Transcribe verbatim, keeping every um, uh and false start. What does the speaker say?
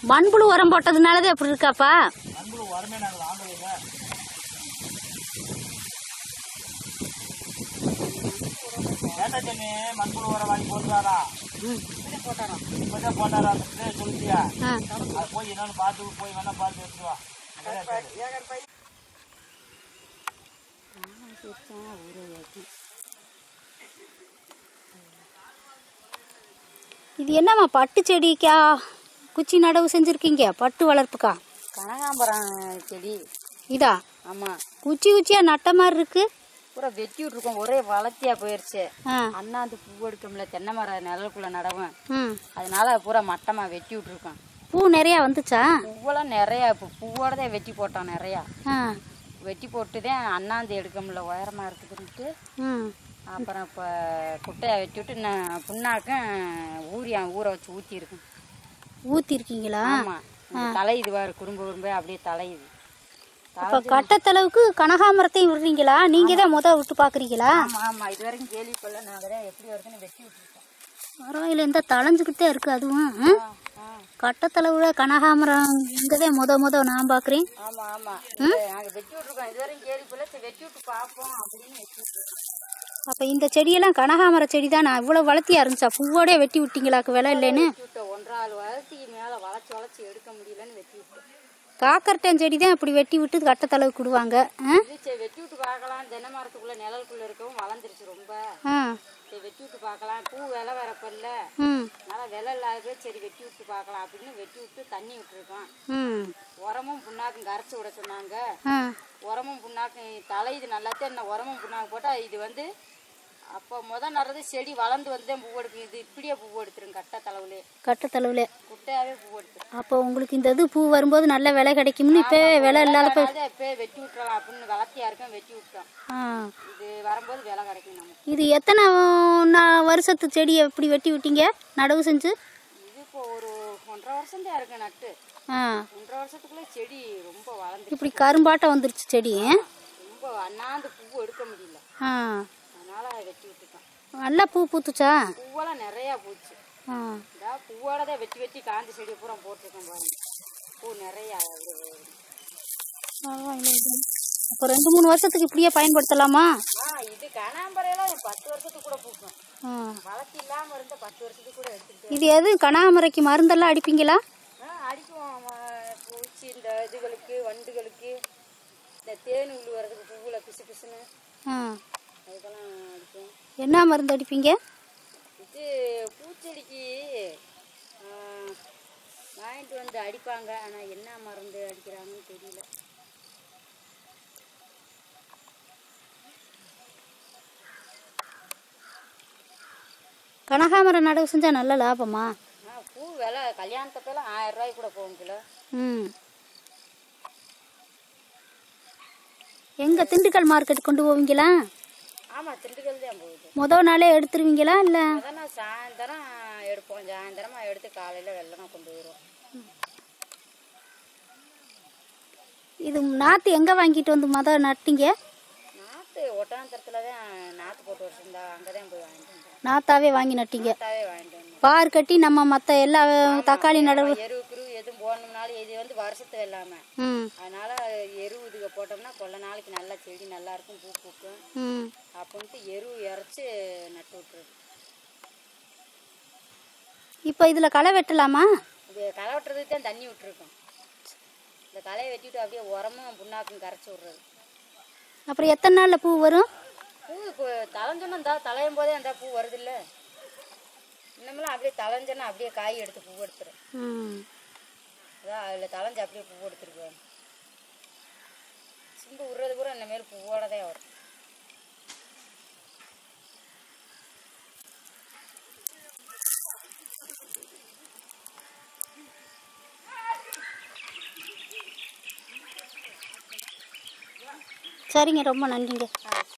மண்புழு உரம் போட்டதுனாலதான் எப்படி இருக்காப்பா? மண்புழு உரமே நாங்கள் வாங்கலைங்க. ஏட்டா தண்ணி மண்புழு உரம் வாங்கி போட்டுறாரா? போட்டாரா? இப்பதான் போட்டாரா? சொல்லிட்டியா? அது போய் என்னன்னு பார்த்து போய் வேணா பார்த்து எடுத்துவா. இது என்னம்மா பட்டு செடிக்கா குச்சி நடவு செஞ்சிருக்கீங்க? பட்டு வளர்ப்புக்கா? கனகாம்பரம் செடி இதா? ஆமா. குச்சி குச்சியா நட்ட மாதிரி இருக்கு. பூரா வெட்டி விட்டுருக்கோம், ஒரே வளர்த்தியா போயிருச்சு. அண்ணாந்து பூ எடுக்கும்ல, தென்னை மரம் நிழலுக்குள்ள நடவும், அதனால பூரா மட்டமா வெட்டி விட்டுருக்கோம். பூ நிறைய வந்துச்சா? பூவெல்லாம் நிறைய, இப்போ பூவோடதான் வெட்டி போட்டோம். நிறையா வெட்டி போட்டுதான் அண்ணாந்து எடுக்க முடியல, உயரமா இருக்குதுன்ட்டு. அப்புறம் இப்போ குட்டையா வெட்டி விட்டு நான் புண்ணாக்கும் ஊரியா ஊற வச்சு ஊற்றி இருக்கும். ஊற்றி இருக்கீங்களா? ஆமாம். தலை இதுவாரு குறும்பு குறும்பு அப்படியே தலையுது. அப்போ கட்டத்தளவுக்கு கனகாமரத்தையும் விடுறீங்களா? நீங்க தான் முத விட்டு பாக்குறீங்களா? ஆமா ஆமா, இது வரைக்கும் கேள்விப்படல. நாங்கள் தான் எப்படி வருதுன்னு வெட்டி விட்டுருக்கோம். பரவாயில்ல, இந்த தளைஞ்சுக்கிட்டே இருக்கு அதுவும். கட்டத்தளவுல கனகாமரம் இங்கதான் முத முத நான் பாக்குறேன். ஆமா ஆமா, நாங்கள் வெட்டி விட்டுருக்கோம். இது வரைக்கும் கேள்விப்படல, வெட்டி விட்டு பார்ப்போம் அப்படின்னு வெட்டி விட்டுருக்கோம். அப்ப இந்த செடியெல்லாம் கனகாமர செடி தான். நான் இவ்வளவு வளர்த்தியா இருந்துச்சா? பூவோட வெட்டி விட்டீங்களாக்கு விலை இல்லைன்னு? ஒன்றாள் வளர்த்திக்கு மேல வளைச்சு வளைச்சு எடுக்க முடியலன்னு வெட்டி விட்டோம். காக்கர்டன் செடி தான் அப்படி வெட்டி விட்டு கட்டத்தளவுக்கு விடுவாங்க. வெட்டி விட்டு பார்க்கலாம், தென்னை மரத்துக்குள்ள நிழலுக்குள்ள இருக்கவும் வளர்ந்துருச்சு ரொம்ப. வெட்டி விட்டு பார்க்கலாம், பூ விலை வரப்பல்ல, நல்லா விலை இல்லாத சரி வெட்டி விட்டு பார்க்கலாம் அப்படின்னு வெட்டி விட்டு தண்ணி விட்டுருக்கோம். உரமும் புண்ணாக்கும் கரைச்சி விட சொன்னாங்க. உரமும் புண்ணாக்கும் தலை இது நல்லாத்தான் என்ன உரமும் புண்ணாக்கு போட்டா இது வந்து அப்போ முதல் நடுறது செடி வளர்ந்து வந்து தான் பூ எடுக்கும். இது இப்படியே பூ எடுத்துரும் கட்ட தளவுலே. கட்ட தளவுல குட்டையாவே பூ எடுத்துரும். அப்போ உங்களுக்கு இந்த இது பூ வரும்போது நல்ல விலை கிடைக்கும்னு இப்ப விலை இல்லாத இப்ப வெட்டி விட்டுறலாம் அப்படின்னு வளர்த்தியா இருக்கும், வெட்டி விட்டோம். இது வரும்போது விலை கிடைக்கும் நமக்கு. இது எத்தனை வருஷத்து செடி எப்படி வெட்டி விட்டீங்க நடவு செஞ்சு? இது இப்போ ஒரு ஒன்றரை வருஷம் தான் இருக்கு நட்டு. ஒன்றரை வருஷத்துக்குள்ள செடி ரொம்ப வளர்ந்து இப்படி கரும்பாட்டம் வந்துருச்சு செடி. ரொம்ப அண்ணாந்து பூ எடுக்க முடியல, அதனால வெட்டி விட்டுட்டோம். நல்லா பூ பூத்துச்சா? பூவெல்லாம் நிறைய பூச்சு. பூவோட தான் வெட்டி வெட்டி காஞ்சி செடி பூரா போட்டிருக்கோம் பாருங்க. பூ நிறைய. அப்போ ரெண்டு மூணு வருஷத்துக்கு இப்படியே பயன்படுத்தலாமா? இது கனகாம்பரையெல்லாம் பத்து வருஷத்துக்கு கூட பூக்கும். வளர்ச்சி இல்லாம இருந்த பத்து வருஷத்துக்கு கூட எடுத்துக்கிட்டு. இது எது கனகாம்பரைக்கு மருந்தெல்லாம் அடிப்பீங்களா? அடிக்குவோம். பூச்சி இந்த இதுகளுக்கு வண்டுகளுக்கு இந்த தேன் உள்ள வர்றதுக்கு பூவுல பிசு பிசுன்னு அதுக்கெல்லாம் அடிப்போம். என்ன மருந்து அடிப்பீங்க? இது பூச்செடிக்கு வாங்கிட்டு வந்து அடிப்பாங்க, ஆனா என்ன மருந்து அடிக்கிறாங்கன்னு தெரியல. கனகாமரம் நடவு செஞ்சா நல்ல லாபமா? பூ விலை கல்யாணத்தப்பெல்லாம் ஆயிரம் ரூபாய்க்கு கூட போகும் கிலோ. ம். எங்க திண்டுக்கல் மார்க்கெட் கொண்டு போவீங்களா? ஆமா, திண்டுக்கல் தான் போகுது. முதல் நாளே எடுத்துருவீங்களா இல்ல? அதான் சாயந்தரம் எடுப்போம், சாயந்தரமா எடுத்து காலையில வெள்ளமா கொண்டு வருவோம். இது நாத்து எங்க வாங்கிட்டு வந்து முத நட்டீங்க? நாத்து ஒட்டாந்தரத்துல தான் நாத்து போட்டு வச்சிருந்தா, அங்கதான் போய் வாங்கிட்டு வந்தோம். நாத்தாவே வாங்கி நட்டீங்க? நாத்தாவே வாங்கிட்டு வந்தோம். பார் கட்டி நம்ம மத்த எல்லா தக்காளி நடவு எருவு குரு எதுவும் போடணும்னாலும் இது வந்து வருஷத்து வெள்ளாம, அதனால எருவு இதுக போட்டோம்னா கொள்ள நாளைக்கு நல்லா செடி நல்லா இருக்கும், பூ பூக்கும் அப்படின்ட்டு எருவு இறைச்சி நட்டு விட்டுருது. இப்போ இதுல களை வெட்டலாமா? இது களை வெட்டுறதுக்கு தான் தண்ணி விட்டுருக்கோம். இந்த களையை வெட்டிட்டு அப்படியே உரமும் புண்ணாக்கும் கரைச்சி விடுறது. அப்புறம் எத்தனை நாள்ல பூ வரும்? பூ இப்போ தலைஞ்சோன்னா இந்த தலையும் போதே அந்த பூ வருது இல்ல, இன்னமெல்லாம் அப்படியே தலைஞ்சோன்னா அப்படியே காய் எடுத்து பூ எடுத்துரும். அதான் அதில் தலைஞ்சு அப்படியே பூ எடுத்துருக்குவாங்க. சிம்பு விடுறது கூட இந்த மாரி பூவோட தான் வரும். சரிங்க, ரொம்ப நன்றிங்க.